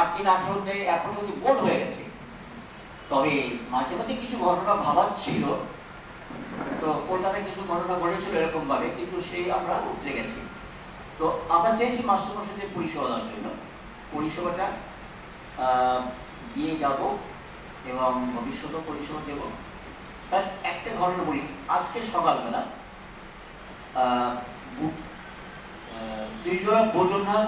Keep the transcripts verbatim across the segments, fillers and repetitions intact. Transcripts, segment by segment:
আঠারো আঠারোতে এখন কিন্তু বোর্ড হয়ে গেছে। তবে মাঝে মাঝে কিছু ঘটনা ভাবার ছিল, তো কলকাতায় কিছু ঘটনা ঘটেছিল এরকম ভাবে, কিন্তু সেই আমরা উঠে গেছি। তো আমরা চাইছি মাস্টারমশাইদের পরিষেবা দেওয়ার জন্য, পরিষেবাটা দিয়ে যাব এবং ভবিষ্যতেও পরিষেবা দেব। তার একটা ঘটনা বলি, আজকে সকালবেলা ত্রিপুরা বৈদ্যনাথ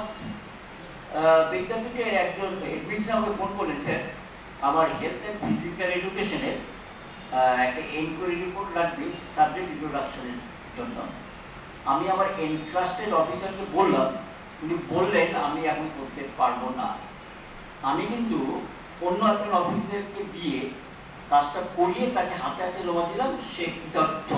বিদ্যাপীঠের একজন এডমিশন আমাকে ফোন করেছেন, আমার হেলথ অ্যান্ড ফিজিক্যাল এডুকেশনের একটা এনকোয়ারি রিপোর্ট লাগবে সাবজেক্ট ইন্ট্রোডাকশনের জন্য। আমি আমার এন্ট্রাস্টেড অফিসারকে বললাম, উনি বললেন আমি এখন করতে পারবো না। আমি কিন্তু অন্য একজন অফিসারকে দিয়ে কাজটা করিয়ে তাকে হাতে হাতে জমা দিলাম, সে তথ্য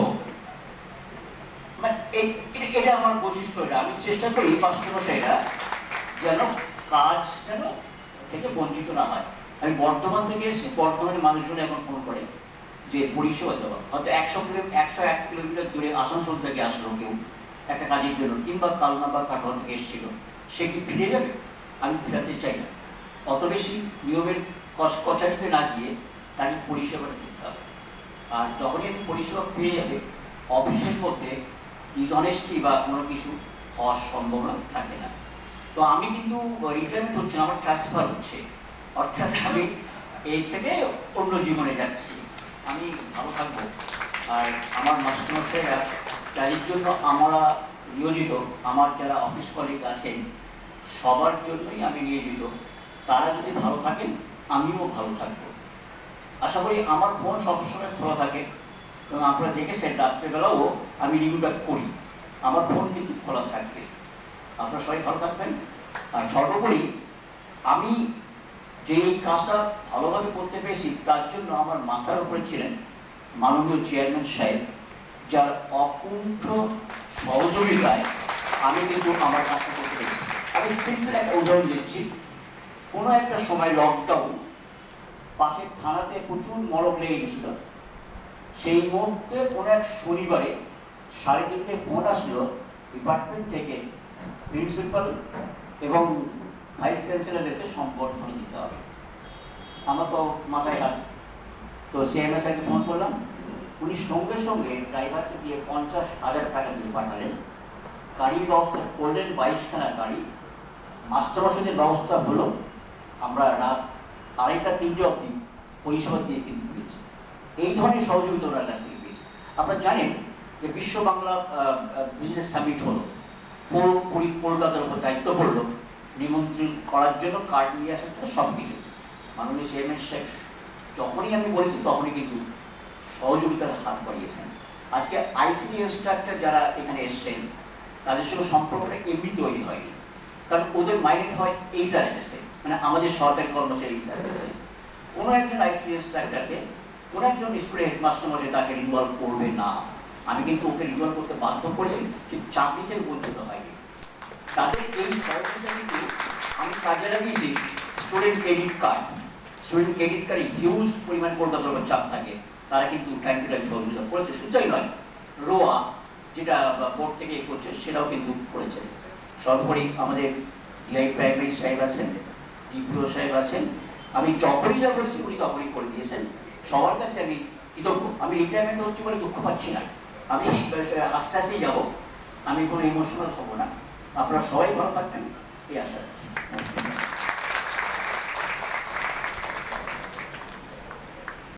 মানে এটা আমার বৈশিষ্ট্য। এটা আমি চেষ্টা করি মাস্টারমশাইরা যেন কাজ যেন থেকে বঞ্চিত না হয়। আমি বর্ধমান থেকে এসেছি, বর্ধমানের মানুষজন এখন ফোন করে যে পরিষেবা দেওয়া, হয়তো একশো কিলোমিটার একশো এক কিলোমিটার দূরে আসানসোল থেকে আসলো কেউ একটা কাজের জন্য, কিংবা কালনা বা কাটোয়া থেকে এসেছিল, সে কি ফিরে যাবে? আমি ফেরাতে চাই না। অত বেশি নিয়মের কচারিতে না গিয়ে তাকে পরিষেবাটা দিতে হবে। আর যখনই আমি পরিষেবা পেয়ে যাবে, অফিসের মধ্যে ডিসঅনেস্টি বা কোনো কিছু হওয়ার সম্ভাবনা থাকে না। তো আমি কিন্তু রিটায়ারমেন্ট হচ্ছে না, আমার ট্রান্সফার হচ্ছে, অর্থাৎ আমি এই থেকে অন্য জীবনে যাচ্ছি। আমি ভালো থাকবো। আর আমার মাস্টারমশাইরা যাদের জন্য আমরা নিয়োজিত, আমার যারা অফিস কলিগ আছেন সবার জন্যই আমি নিয়োজিত। তারা যদি ভালো থাকেন আমিও ভালো থাকবো। আশা করি আমার ফোন সবসময় খোলা থাকে, এবং আপনারা দেখেছেন রাত্রেবেলাও আমি রিভিউটা করি, আমার ফোন কিন্তু খোলা থাকবে। আপনারা সবাই ভালো থাকবেন। আর সর্বোপরি আমি যে এই কাজটা ভালোভাবে করতে পেরেছি তার জন্য আমার মাথার উপরে ছিলেন মাননীয় চেয়ারম্যান সাহেব, যার অকুণ্ঠ সহযোগিতায় আমি কিন্তু আমার কাজটা করতে পেরেছি। আমি সিম্পল একটা উদাহরণ দিচ্ছি। কোনো একটা সময় লকডাউন, পাশের থানাতে প্রচুর মরক লেগে গেছিল। সেই মুহূর্তে কোনো এক শনিবারে সাড়ে তিনটে ফোন আসলো ডিপার্টমেন্ট থেকে, প্রিন্সিপাল এবং ভাইস চ্যান্সেলরদেরকে সম্বর্ধনা দিতে হবে। আমার তো মাথায় হাত, তো চেয়ারম্যান সাহেবকে ফোন করলাম। উনি সঙ্গে সঙ্গে ড্রাইভারকে দিয়ে পঞ্চাশ হাজার টাকা দিয়ে পাঠালেন, গাড়ির ব্যবস্থা করলেন, বাইশখানা গাড়ি। মাস্টারমশাইদের ব্যবস্থা হলো, আমরা রাত আড়াইটা তিনটে অবধি পরিষেবা দিয়ে কিন্তু পেয়েছি। এই ধরনের সহযোগিতা ওনার কাছ থেকে পেয়েছি। আপনারা জানেন যে বিশ্ব বাংলা বিজনেস সামিট হলো, কলকাতার উপর দায়িত্ব পড়লো নিমন্ত্রণ করার জন্য, কার্ড নিয়ে আসার জন্য, সব কিছু। মাননীয় চেয়ারম্যান সাহেব যখনই আমি বলেছি তখনই কিন্তু সহযোগিতার হাত বাড়িয়েছেন। আজকে আইসিডি ইনস্ট্রাক্টর যারা এখানে এসছেন তাদের সঙ্গে সম্পর্কটা এমনি তৈরি হয়নি, কারণ ওদের মাইন্ড হয় এই স্যারেছে, মানে আমাদের সরকারি কর্মচারী এই স্যারেছে। কোনো একজন আইসিডি ইনস্ট্রাক্টরকে কোনো একজন স্কুলের হেডমাস্টারমশাই তাকে ইনভলভ করবে না। আমি কিন্তু ওকে ইনভলভ করতে বাধ্য করেছি, কিন্তু চাকরিতে বঞ্চিত হয়নি। তাদের এই সহযোগিতা কিন্তু আমি কাজে লাগিয়েছি student credit card. Student credit কার্ডে হিউজ পরিমাণ কলকাতার উপর চাপ থাকে, তারা কিন্তু টাইম টু টাইম সহযোগিতা করেছে। শুধুই নয়, রোয়া যেটা বোর্ড থেকে করছে সেটাও কিন্তু করেছে। সর্বোপরি আমাদের ডিআই প্রাইমারি সাহেব আছেন, ডিপিও সাহেব আছেন, আমি যখনই যা করেছি উনি তখনই করে দিয়েছেন। সবার কাছে আমি কৃতজ্ঞ। আমি রিটায়ারমেন্ট হচ্ছে বলে দুঃখ পাচ্ছি না, আমি আস্তে আস্তেই যাবো, আমি কোনো ইমোশনাল হবো না। আপনারা সবাই ভালো থাকবেন এই আশা রাখছি।